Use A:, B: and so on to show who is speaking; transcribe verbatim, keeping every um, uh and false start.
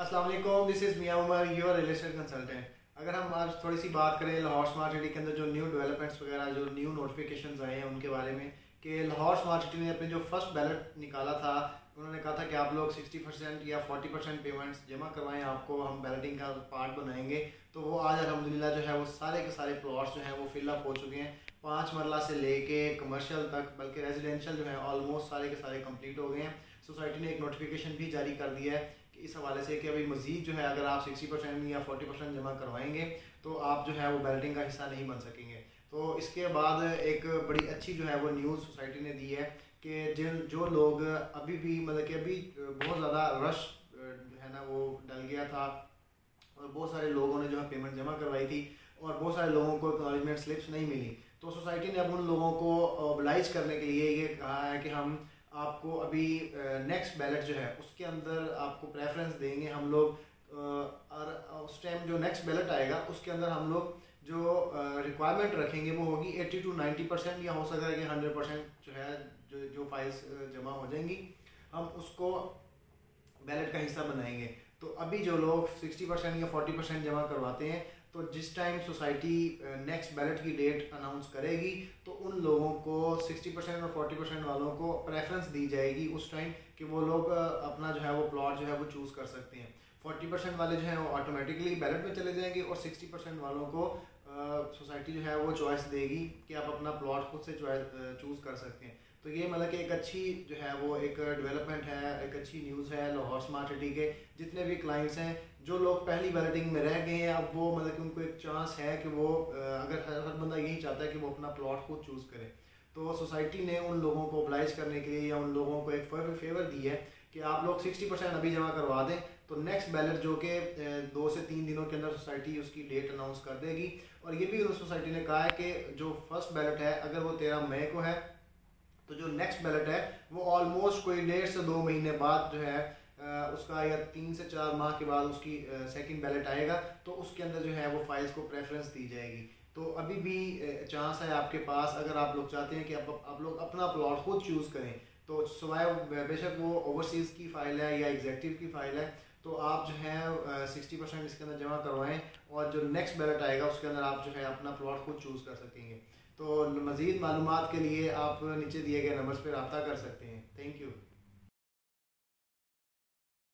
A: अस्सलाम वालेकुम, this is Miyan Umar, your real estate consultant. अगर हम आज थोड़ी सी बात करें लाहौर स्मार्ट सिटी के अंदर जो न्यू डेवलपमेंट्स वगैरह जो न्यू नोटिफिकेशंस आए हैं उनके बारे में, कि लाहौर स्मार्ट सिटी ने अपने जो फर्स्ट बैलेट निकाला था, उन्होंने कहा था कि आप लोग सिक्सटी परसेंट या फोर्टी परसेंट पेमेंट्स जमा करवाएं, आपको हम बैलेटिंग का पार्ट बनाएंगे। तो वो आज अल्हम्दुलिल्लाह जो है वो सारे के सारे प्लॉट्स जो हैं वो फिलअप हो चुके हैं। पाँच मरला से लेके कमर्शियल तक, बल्कि रेजिडेंशियल जो है ऑलमोस्ट सारे के सारे कंप्लीट हो गए हैं। सोसाइटी ने एक नोटिफिकेशन भी जारी कर दिया है कि इस हवाले से कि अभी मजीद जो है अगर आप सिक्सटी परसेंट या फोर्टी परसेंट जमा करवाएंगे तो आप जो है वो बैलेटिंग का हिस्सा नहीं बन सकेंगे। तो इसके बाद एक बड़ी अच्छी जो है वो न्यूज़ सोसाइटी ने दी है कि जिन जो लोग अभी भी मतलब कि अभी बहुत ज़्यादा रश जो है ना वो डल गया था और बहुत सारे लोगों ने जो है पेमेंट जमा करवाई थी और बहुत सारे लोगों को एक्नॉलेजमेंट स्लिप्स नहीं मिली, तो सोसाइटी ने अब उन लोगों को ओबलाइज करने के लिए ये कहा है कि हम आपको अभी नेक्स्ट बैलेट जो है उसके अंदर आपको प्रेफरेंस देंगे हम लोग। और उस टाइम जो नेक्स्ट बैलेट आएगा उसके अंदर हम लोग जो रिक्वायरमेंट रखेंगे वो होगी एट्टी टू नाइन्टी परसेंट, या हो सकता है कि हंड्रेड परसेंट जो है जो जो फाइल्स जमा हो जाएंगी हम उसको बैलेट का हिस्सा बनाएंगे। तो अभी जो लोग सिक्सटी परसेंट या फोर्टी परसेंट जमा करवाते हैं, तो जिस टाइम सोसाइटी नेक्स्ट बैलेट की डेट अनाउंस करेगी तो उन लोगों को सिक्सटी परसेंट और फोर्टी परसेंट वालों को प्रेफरेंस दी जाएगी उस टाइम कि वो लोग अपना जो है वो प्लॉट जो है वो चूज़ कर सकते हैं। फोर्टी परसेंट वाले जो हैं वो ऑटोमेटिकली बैलेट में चले जाएंगे और सिक्सटी परसेंट वालों को सोसाइटी जो है वो चॉइस देगी कि आप अपना प्लॉट खुद से चूज़ कर सकते हैं। तो ये मतलब कि एक अच्छी जो है वो एक डेवलपमेंट है, एक अच्छी न्यूज़ है लाहौर स्मार्ट सिटी के जितने भी क्लाइंट्स हैं। जो लोग पहली बैलेटिंग में रह गए हैं अब वो मतलब कि उनको एक चांस है कि वो अगर हर हर बंदा यही चाहता है कि वो अपना प्लॉट खुद चूज़ करे, तो सोसाइटी ने उन लोगों को ओबलाइज करने के लिए या उन लोगों को एक फेवर दी है कि आप लोग सिक्सटी परसेंट अभी जमा करवा दें, तो नेक्स्ट बैलेट जो कि दो से तीन दिनों के अंदर सोसाइटी उसकी डेट अनाउंस कर देगी। और ये भी सोसाइटी ने कहा है कि जो फर्स्ट बैलेट है अगर वो तेरह मई को है तो जो नेक्स्ट बैलेट है वो ऑलमोस्ट कोई डेढ़ से दो महीने बाद जो है उसका या तीन से चार माह के बाद उसकी सेकंड बैलेट आएगा, तो उसके अंदर जो है वो फाइल्स को प्रेफरेंस दी जाएगी। तो अभी भी चांस है आपके पास, अगर आप लोग चाहते हैं कि आप, आप लोग अपना प्लॉट खुद चूज़ करें, तो सिवाय बेशक वो ओवरसीज़ की फ़ाइल है या एग्जेक्टिव की फ़ाइल है, तो आप जो है सिक्सटी परसेंट इसके अंदर जमा करवाएं और जो नेक्स्ट बैलेट आएगा उसके अंदर आप जो है अपना प्लॉट खुद चूज़ कर सकेंगे। तो मज़ीद मालूमात के लिए आप नीचे दिए गए नंबर्स पर रब्ता कर सकते हैं। Thank you.